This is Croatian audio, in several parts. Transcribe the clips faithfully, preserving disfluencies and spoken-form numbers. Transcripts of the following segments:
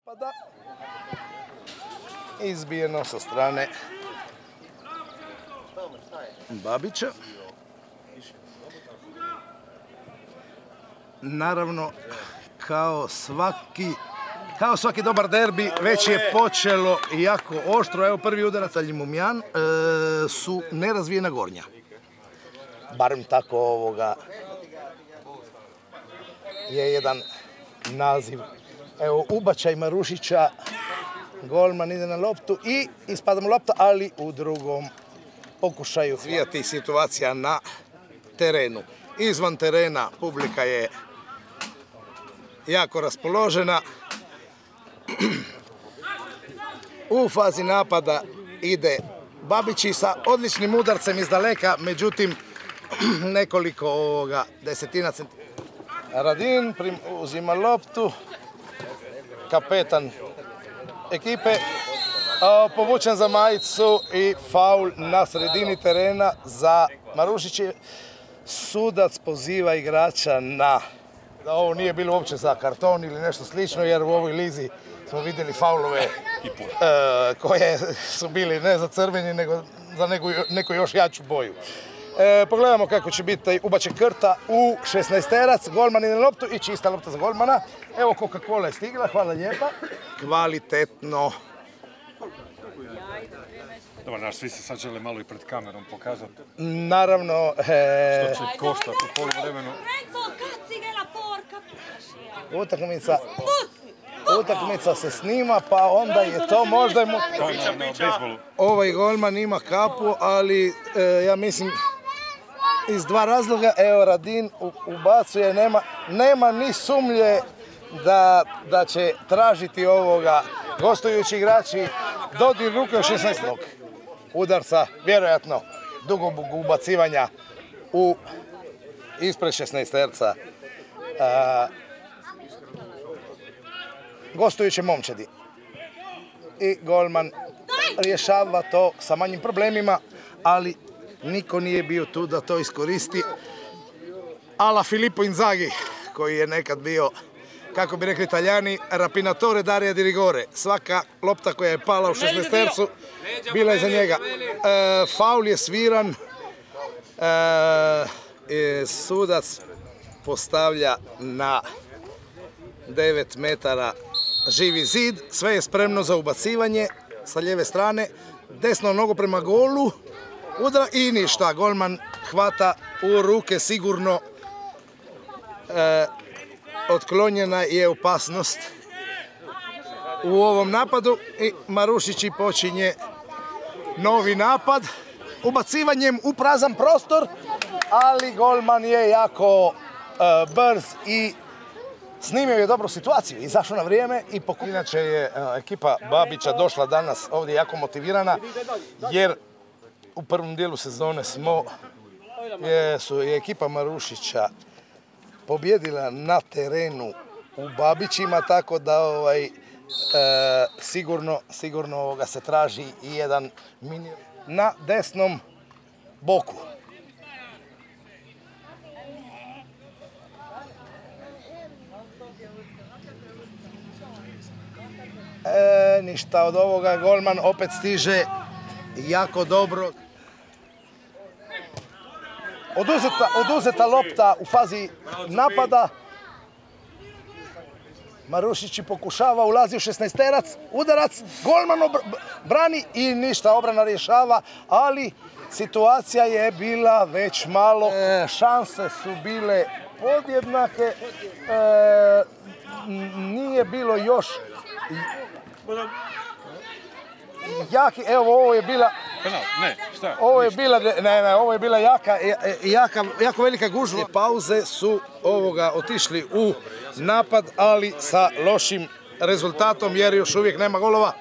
napada. Izbijeno sa strane Babića. Naravno, kao svaki, kao svaki dobar derbi, već je počelo jako oštro. Evo prvi udarac Aljimumjan e, su nerazvijena Gornja. Barem tako ovoga je jedan naziv. Evo ubačaj Marušića, golman ide na loptu i ispada mu lopta, ali u drugom pokušaju zvijati situacija na terenu. Izvan terena publika je jako raspoložena. U fazi napada ide Babići sa odličnim udarcem iz daleka, međutim nekoliko ovoga desetina centimetara. Radin uzima loptu, kapetan ekipe, povučen za majicu i faul na sredini terena za Marušića. Sudac poziva igrača na da ovo nije bilo uopće za karton ili nešto slično, jer u ovoj lizi smo vidjeli faulove e, koje su bili ne za crveni, nego za neku, neku još jaču boju. E, pogledamo kako će biti taj ubačaj Krta u šesnaesterac, golman ide na loptu i čista lopta za golmana. Evo Coca-Cola je stigla, hvala lijepa. Kvalitetno. Dobar, naš, svi se sad žele malo i pred kamerom pokazati. Naravno. E... Što će koštati u poluvremenu. Utakmica. Utakmica se snima, pa onda je to možda... Mu... Ovaj golman ima kapu, ali e, ja mislim iz dva razloga. Evo Radin ubacuje, nema, nema ni sumnje da, da će tražiti ovoga gostujući igrači dodir ruke u šesnaestom udarca, vjerojatno dugog ubacivanja u ispred šesnaesterca. E, gostujuće momčadi. I golman rješava to sa manjim problemima, ali niko nije bio tu da to iskoristi. Ala Filippo Inzaghi, koji je nekad bio, kako bi rekli Italijani, rapinatore d'aria di rigore. Svaka lopta koja je pala u šesnaestercu bila je za njega. E, faul je sviran. E, sudac postavlja na devet metara živi zid. Sve je spremno za ubacivanje sa lijeve strane. Desno nogu prema golu. Udra i ništa. Golman hvata u ruke sigurno. E, otklonjena je opasnost u ovom napadu i Marušić počinje novi napad ubacivanjem u prazan prostor, ali golman je jako uh, brz i snimio je dobru situaciju, izašao na vrijeme i pokušao. Inače je uh, ekipa Babića došla danas ovdje jako motivirana, jer u prvom dijelu sezone smo je, su, je ekipa Marušića pobjedila na terenu u Babićima, tako da ovaj, e, sigurno, sigurno ovoga se traži i jedan mini na desnom boku. E, ništa od ovoga, golman opet stiže jako dobro. Oduzeta, oduzeta lopta u fazi napada. Marušić pokušava, ulazi u šesnaesterac, udarac, golman brani i ništa, obrana rješava, ali situacija je bila već malo. E, šanse su bile podjednake, e, nije bilo još jaki, evo ovo je bila... Ne, šta? Ovo je bila, ne, ne, ovo je bila jaka, jaka, jako velika gužva. Pauze su ovoga otišli u napad, ali sa lošim rezultatom, jer još uvijek nema golova.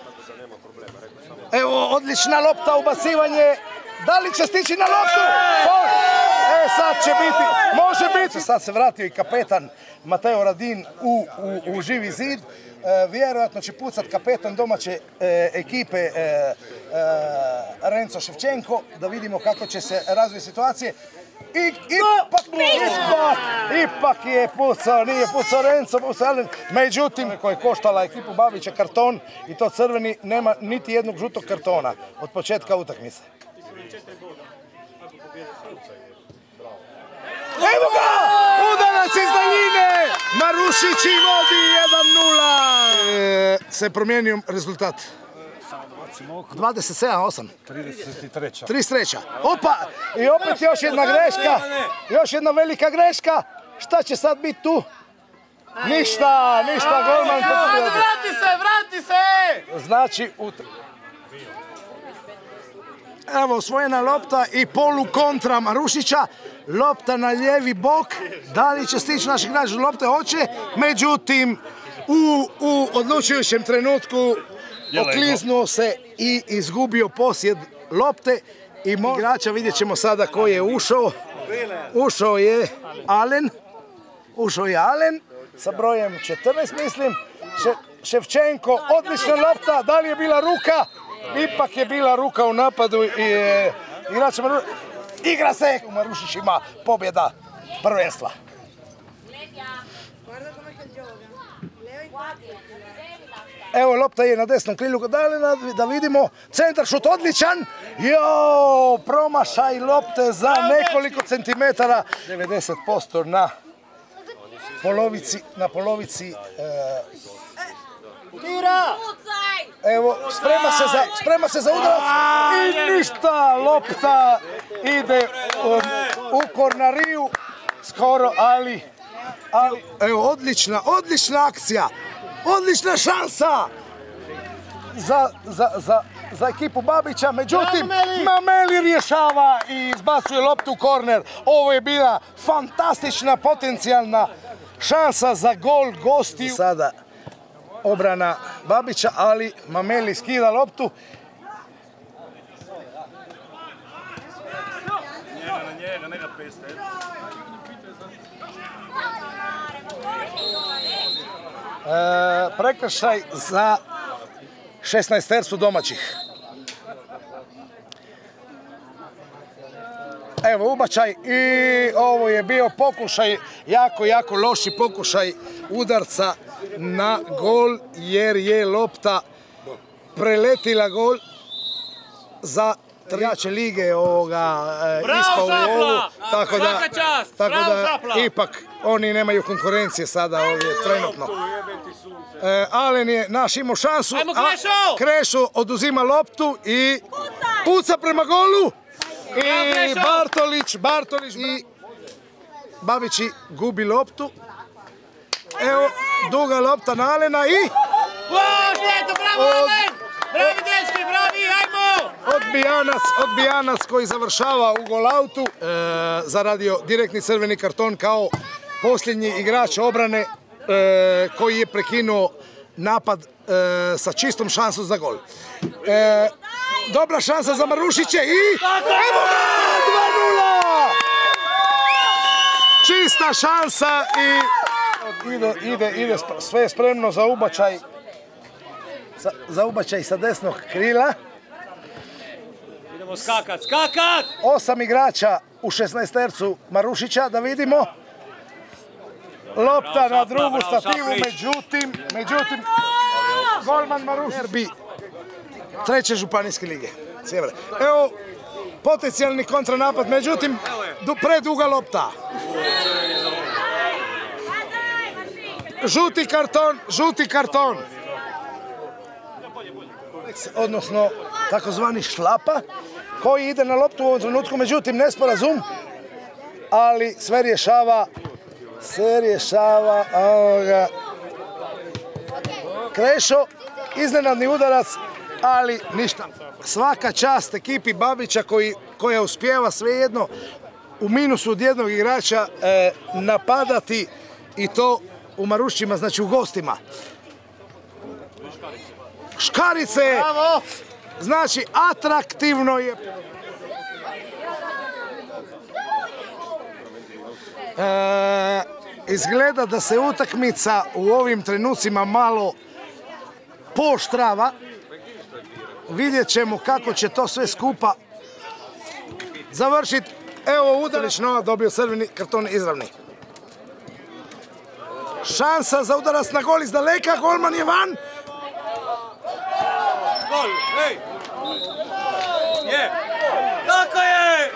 Evo, odlična lopta, ubacivanje. Da li će stići na loptu? E, sad će biti, može biti. Sad se vratio i kapetan Mateo Radin u, u, u živi zid. E, vjerojatno će pucat kapetan domaće e, ekipe e, e, Renzo Ševčenko, da vidimo kako će se razviti situacije. I ipak, ipak, ipak je pucao, nije pucao Renzo, pucao Alen. Međutim, koja je koštala ekipu Babića karton i to crveni, nema niti jednog žutog kartona od početka utakmice. Evo ga! Udarac iz daljine! Marušić i vodi jedan nula! E, se promijenio rezultat. dvadeset sedam osam. trideset treća. trideset treća. Opa! I opet još jedna greška. Još jedna velika greška. Šta će sad biti tu? Ništa, ništa, golman pobjede. Vrati se, vrati se! Znači, evo osvojena lopta i polu kontra Marušića. Lopta na lijevi bok. Da li će stići naš igrač do lopte? Hoće. Međutim, u, u odlučujućem trenutku okliznuo se i izgubio posjed lopte. I igrača vidjet ćemo sada koji je ušao. Ušao je Alen. Ušao je Alen sa brojem četrnaest, mislim. Še, Ševčenko, odlična lopta. Da li je bila ruka? Ipak je bila ruka u napadu i e, igrač Maru... igra se. Marušić ima pobjeda prvenstva. Evo lopta je na desnom krilju kod Alena, da vidimo. Centar šut odličan. Jo, promašaj lopte za nekoliko centimetara. devedeset posto na polovici, na polovici e, evo, sprema se za, sprema se za udarac i ništa, lopta ide um, u kornariju, skoro, ali, ali, evo, odlična, odlična akcija, odlična šansa za, za, za, za ekipu Babića, međutim, Mameli rješava i izbacuje loptu u korner. Ovo je bila fantastična, potencijalna šansa za gol gostiju. Sada obrana Babića, ali Mameli skida loptu. E, prekršaj za šesnaestercu domaćih. Evo ubačaj i ovo je bio pokušaj, jako, jako loši pokušaj udarca na gol jer je lopta preletila gol za trijače lige ovoga ispao u ovu, tako da, tako da ipak oni nemaju konkurencije sada ovdje trenutno. E, Alen je naš imao šansu, a Krešo oduzima loptu i puca prema golu. I Bartolić, Bartolić i Babići gubi loptu. Evo, duga lopta na Alena i... Odbijanac, odbijanac koji završava u golautu. E, zaradio direktni crveni karton kao posljednji igrač obrane e, koji je prekinuo napad e, sa čistom šansom za gol. E, dobra šansa za Marušiće i... Evo ga! dva nula! Čista šansa i... Ide, ide, ide, sve je spremno za ubačaj. Za, za ubačaj sa desnog krila. Idemo skakat, skakat! Osam igrača u šesnaestercu Marušića, da vidimo. Lopta na drugu stativu, međutim, međutim, golman Marušić. Derbi treće županijske lige. Sjevera. Evo, potencijalni kontranapad, međutim, preduga lopta. Žuti karton, žuti karton. Odnosno, takozvani šlapa, koji ide na loptu u ovom trenutku, međutim, nesporazum, ali sve rješava, sve rješava, ovoga, Krešo, iznenadni udarac, ali ništa. Svaka čast ekipi Babića koji, koja uspijeva svejedno u minusu od jednog igrača e, napadati i to u Marušićima, znači u gostima. Škarice, znači atraktivno je. E, izgleda da se utakmica u ovim trenucima malo pooštrava. Vidjet ćemo kako će to sve skupa završiti. Evo udarić, no, dobio crveni karton izravni. šansa za udarac na gol iz daleka, golman je van. Gol, hej! Je! Tako je!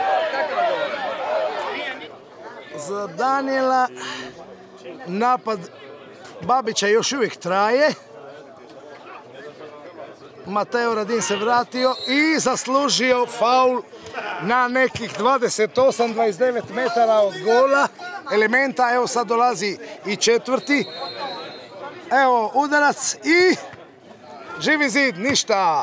Za Daniela napad Babića još uvijek traje. Mateo Radin se vratio i zaslužio faul na nekih dvadeset osam dvadeset devet metara od gola elementa. Evo sad dolazi i četvrti. Evo udarac i Živi zid, ništa.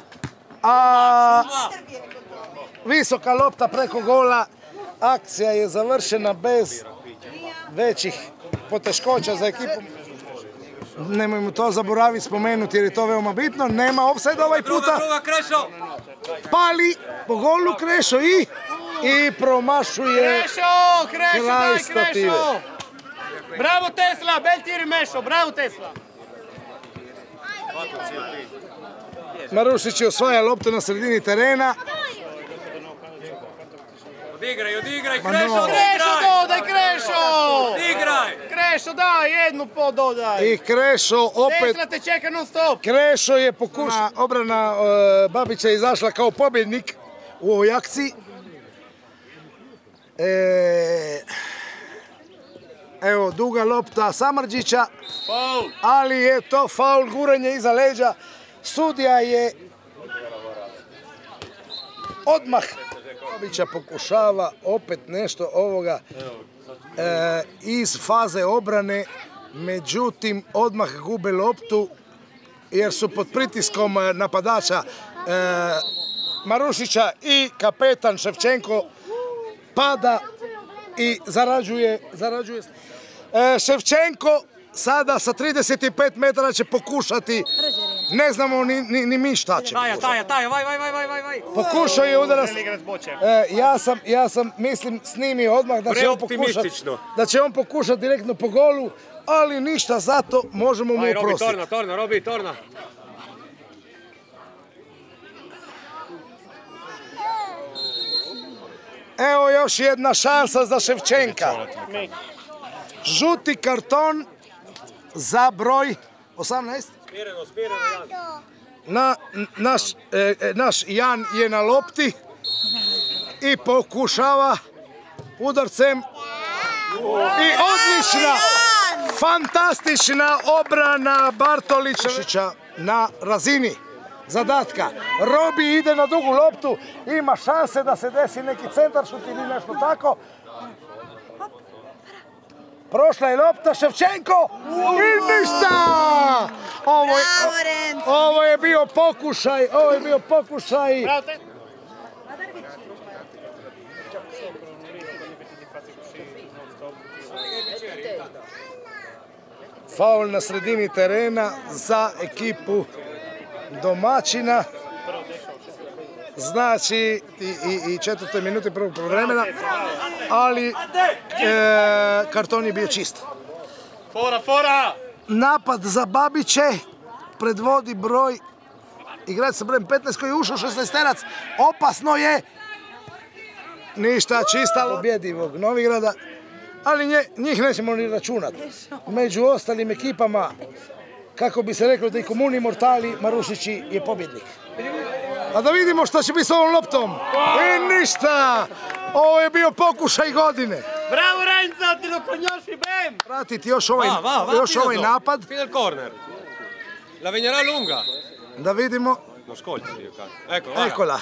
A visoka lopta preko gola. Akcija je završena bez većih poteškoća za ekipu. Nemojmo to zaboraviti spomenuti jer je to veoma bitno. Nema ofsajd ovaj puta. Pali po golu Krešo i i promašuje Krešo, Krešo, kraj daj stative. Krešo! Bravo Tesla, bel tiri Mešo, bravo Tesla! Marušić je osvaja loptu na sredini terena. Odigraj, odigraj, Ma Krešo, no. Krešo, dodaj Krešo! Odigraj! Krešo, daj, jednu po dodaj! I Krešo opet... Tesla te čeka non stop! Krešo je pokušao. Obrana e, Babića je izašla kao pobjednik u ovoj akciji. E, evo, duga lopta Samardžića. Faul! Ali je to faul, guranje iza leđa. Sudija je odmah. Babića pokušava opet nešto ovoga e, iz faze obrane, međutim odmah gube loptu jer su pod pritiskom napadača e, Marušića i kapetan Ševčenko pada i zarađuje, zarađuje. E, Ševčenko sada sa trideset pet metara će pokušati, ne znamo ni, ni, ni mi šta će. Taja, taja, taja, vaj, vaj, vaj, vaj, vaj! Pokušao je udarac. E, ja sam, ja sam, mislim, snimio odmah da će on pokušati, da će on pokušati direktno po golu, ali ništa, zato možemo mu oprostiti. Robi, torna, torna, Robi, torna. Evo još jedna šansa za Ševčenka. Žuti karton za broj osamnaest. Smireno, smireno, Jan. Na, naš, e, naš Jan je na lopti i pokušava udarcem i odlična, fantastična obrana Bartolića na razini zadatka. Robi ide na dugu loptu, ima šanse da se desi neki centaršut ili nešto tako. Prošla je lopta, Ševčenko i ništa! Ovo je, ovo je bio pokušaj, ovo je bio pokušaj. Faul na sredini terena za ekipu domaćina. Znači i, i, i četvrtoj minuti prvog vremena, ali e, karton je bio čist. Fora, fora! Napad za Babiće predvodi broj igrač sa brojem petnaest koji je ušao šesnaesterac. Opasno je. Ništa, čista pobjedivog Novigrada, ali nje, njih nećemo ni računati. Među ostalim ekipama, kako bi se reklo da i komuni mortali, Marušići je pobjednik. A da vidimo što će biti s ovom loptom. I ništa! Ovo je bio pokušaj godine. Bravo Renzo, ti lo conosci ben! Pratiti još ovaj, Va, va, va, još ovaj napad. Fino al corner. La vignerà lunga. Da vidimo. Non ascolta io, caro. Ecco, guarda. Ekola.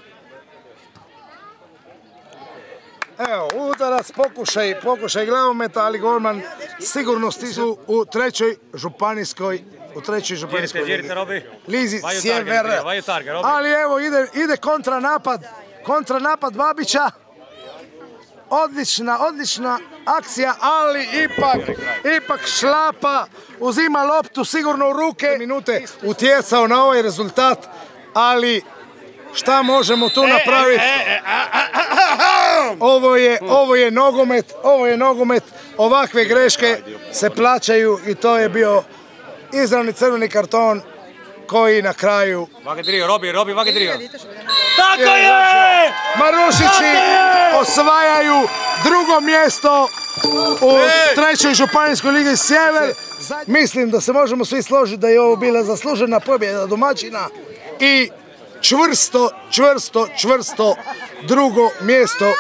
Evo, udarac, pokušaj, pokušaj glavometa, ali golman sigurno stižu u trećoj županijskoj u trećoj županijskoj ligi. Lizi Sjever. Ali evo ide, ide kontranapad, kontranapad Babića. Odlična, odlična akcija, ali ipak, ipak Šlapa uzima loptu sigurno u ruke. Minute utjecao na ovaj rezultat, ali šta možemo tu napraviti? Ovo je, ovo je nogomet, ovo je nogomet, ovakve greške se plaćaju i to je bio izravni crveni karton koji na kraju... Vage drio, Robi, Robi, vage drio. Tako je! Marušići osvajaju drugo mjesto u trećoj županijskoj ligi Sjever. Mislim da se možemo svi složiti da je ovo bila zaslužena pobjeda domaćina i čvrsto, čvrsto, čvrsto drugo mjesto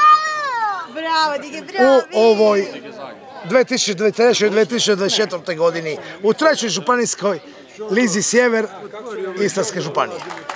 u ovoj dvije tisuće dvadeset trećoj dvije tisuće dvadeset četvrtoj godini u trećoj županijskoj lizi Sjever Istarske županije.